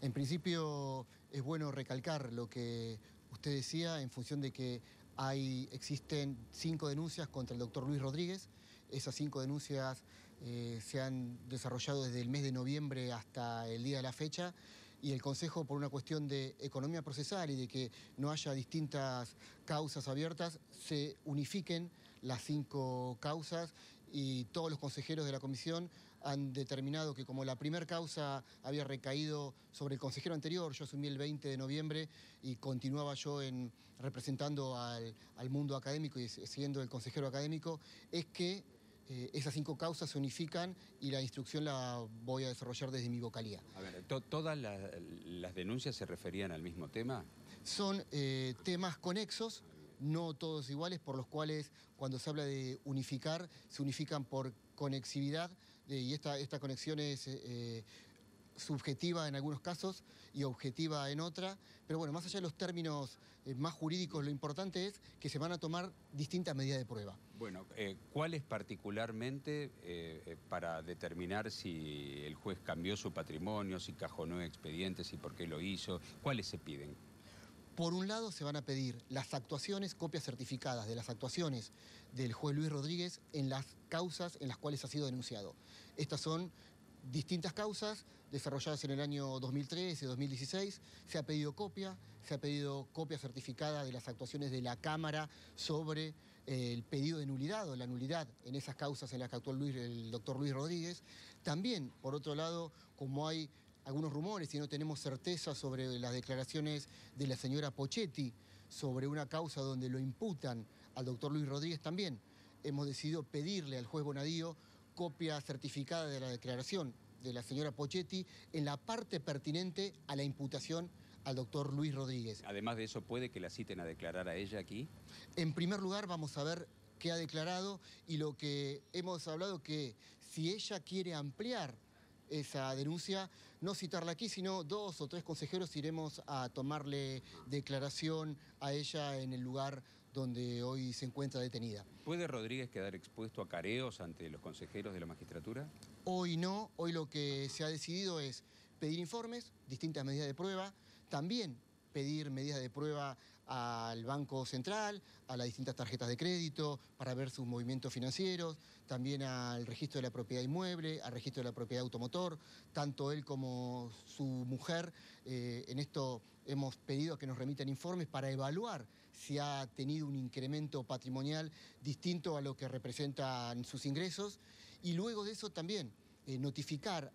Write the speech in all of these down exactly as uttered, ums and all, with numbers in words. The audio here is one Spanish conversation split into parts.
En principio es bueno recalcar lo que usted decía en función de que hay, existen cinco denuncias contra el doctor Luis Rodríguez. Esas cinco denuncias eh, se han desarrollado desde el mes de noviembre hasta el día de la fecha y el Consejo, por una cuestión de economía procesal y de que no haya distintas causas abiertas, se unifiquen las cinco causas y todos los consejeros de la comisión han determinado que como la primera causa había recaído sobre el consejero anterior, yo asumí el veinte de noviembre y continuaba yo en, representando al, al mundo académico y siendo el consejero académico, es que Eh, esas cinco causas se unifican y la instrucción la voy a desarrollar desde mi vocalía. A ver, ¿to ¿todas la, las denuncias se referían al mismo tema? Son eh, temas conexos, no todos iguales, por los cuales cuando se habla de unificar, se unifican por conexividad eh, y esta, esta conexión es eh, subjetiva en algunos casos y objetiva en otra, pero bueno, más allá de los términos eh, más jurídicos, lo importante es que se van a tomar distintas medidas de prueba. Bueno, eh, ¿cuáles particularmente eh, eh, para determinar si el juez cambió su patrimonio, si cajonó expedientes y por qué lo hizo? ¿Cuáles se piden? Por un lado se van a pedir las actuaciones, copias certificadas de las actuaciones del juez Luis Rodríguez en las causas en las cuales ha sido denunciado. Estas son distintas causas desarrolladas en el año dos mil trece, dos mil dieciséis, se ha pedido copia, se ha pedido copia certificada de las actuaciones de la Cámara sobre eh, el pedido de nulidad o la nulidad en esas causas en las que actuó Luis, el doctor Luis Rodríguez. También, por otro lado, como hay algunos rumores y no tenemos certeza sobre las declaraciones de la señora Pochetti sobre una causa donde lo imputan al doctor Luis Rodríguez, también hemos decidido pedirle al juez Bonadío copia certificada de la declaración de la señora Pochetti en la parte pertinente a la imputación al doctor Luis Rodríguez. Además de eso, ¿puede que la citen a declarar a ella aquí? En primer lugar, vamos a ver qué ha declarado y lo que hemos hablado que si ella quiere ampliar esa denuncia, no citarla aquí, sino dos o tres consejeros iremos a tomarle declaración a ella en el lugar donde hoy se encuentra detenida. ¿Puede Rodríguez quedar expuesto a careos ante los consejeros de la magistratura? Hoy no, hoy lo que se ha decidido es pedir informes, distintas medidas de prueba, también pedir medidas de prueba al Banco Central, a las distintas tarjetas de crédito, para ver sus movimientos financieros, también al registro de la propiedad inmueble, al registro de la propiedad automotor, tanto él como su mujer. Eh, en esto hemos pedido que nos remitan informes para evaluar si ha tenido un incremento patrimonial distinto a lo que representan sus ingresos, y luego de eso también eh, notificar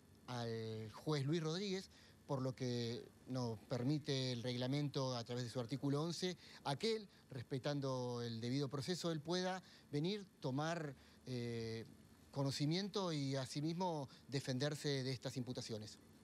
al juez Luis Rodríguez, por lo que nos permite el reglamento a través de su artículo once, a que él, respetando el debido proceso, él pueda venir, tomar eh, conocimiento y asimismo defenderse de estas imputaciones.